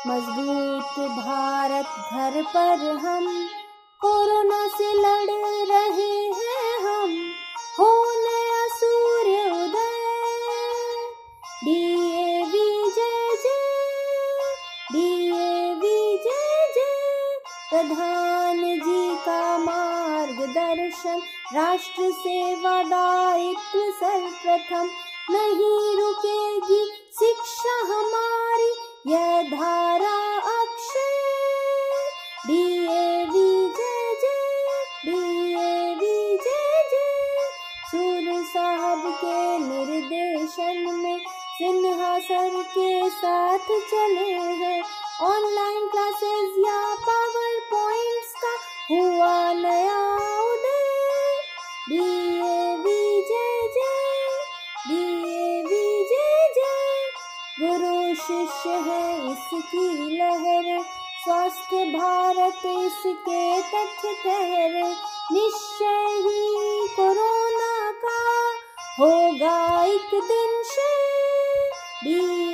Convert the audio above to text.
मजबूत भारत घर पर हम कोरोना से लड़ रहे हैं हम, हो नया सूर्य उदय। DAV जय जय, DAV जय जय। प्रधान जी का मार्गदर्शन, राष्ट्र सेवा दायित्व सर्वप्रथम। नहीं रुकेगी शिक्षा हमारी, यह धारा अक्षय। DAV जय जय, DAV जय जय। सूर्य साहब के निर्देशन में सिन्हा सर के साथ चले हैं। ऑनलाइन क्लासेस या पावर पॉइंट्स का हुआ नया उदय। DAV जय जय, DAV जय जय। गुरु शिष्य है इसकी लहर, स्वस्थ भारत इसके तथ्य ठहरे। निश्चय ही कोरोना का होगा एक दिन क्षय।